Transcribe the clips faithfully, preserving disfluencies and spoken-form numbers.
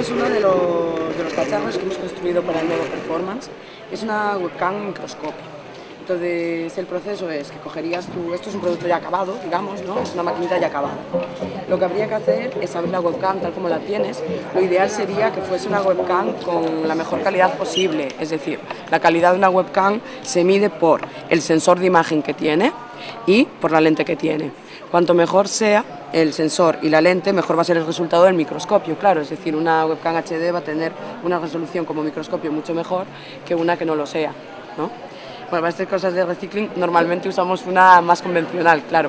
es uno de los, de los cacharros que hemos construido para el nuevo Performance. Es una webcam microscopio. Entonces el proceso es que cogerías tu, esto es un producto ya acabado, digamos, ¿no? Es una maquinita ya acabada. Lo que habría que hacer es abrir la webcam tal como la tienes. Lo ideal sería que fuese una webcam con la mejor calidad posible, es decir, la calidad de una webcam se mide por el sensor de imagen que tiene y por la lente que tiene. Cuanto mejor sea el sensor y la lente, mejor va a ser el resultado del microscopio, claro, es decir, una webcam H D va a tener una resolución como microscopio mucho mejor que una que no lo sea, ¿no? Bueno, para estas cosas de recycling normalmente usamos una más convencional, claro.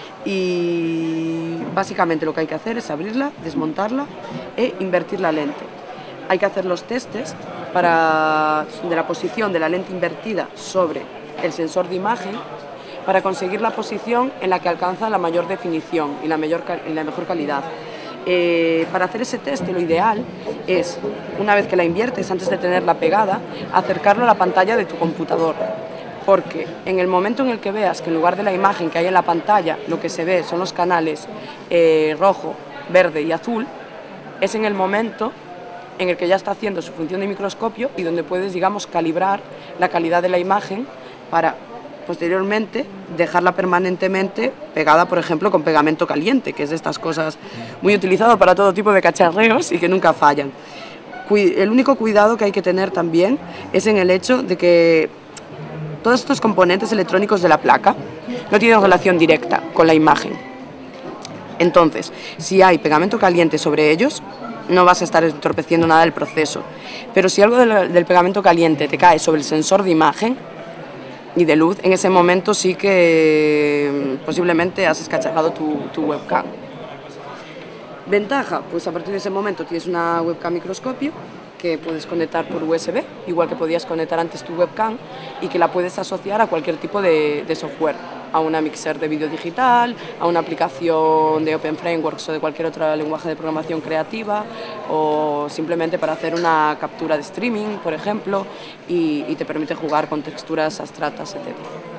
Y básicamente lo que hay que hacer es abrirla, desmontarla e invertir la lente. Hay que hacer los testes para, de la posición de la lente invertida sobre el sensor de imagen para conseguir la posición en la que alcanza la mayor definición y la, mayor, y la mejor calidad. Eh, para hacer ese test lo ideal es, una vez que la inviertes, antes de tenerla pegada, acercarlo a la pantalla de tu computador, porque en el momento en el que veas que en lugar de la imagen que hay en la pantalla lo que se ve son los canales eh, rojo, verde y azul, es en el momento en el que ya está haciendo su función de microscopio y donde puedes, digamos, calibrar la calidad de la imagen para posteriormente dejarla permanentemente pegada, por ejemplo, con pegamento caliente, que es de estas cosas muy utilizado para todo tipo de cacharreos y que nunca fallan. El único cuidado que hay que tener también es en el hecho de que todos estos componentes electrónicos de la placa no tienen relación directa con la imagen. Entonces, si hay pegamento caliente sobre ellos, no vas a estar entorpeciendo nada del proceso. Pero si algo del, del pegamento caliente te cae sobre el sensor de imagen y de luz, en ese momento sí que posiblemente has escacharrado tu, tu webcam. Ventaja, pues a partir de ese momento tienes una webcam microscopio que puedes conectar por U S B, igual que podías conectar antes tu webcam, y que la puedes asociar a cualquier tipo de, de software, a una mixer de vídeo digital, a una aplicación de Open Frameworks o de cualquier otro lenguaje de programación creativa, o simplemente para hacer una captura de streaming, por ejemplo, y, y te permite jugar con texturas abstractas, etcétera.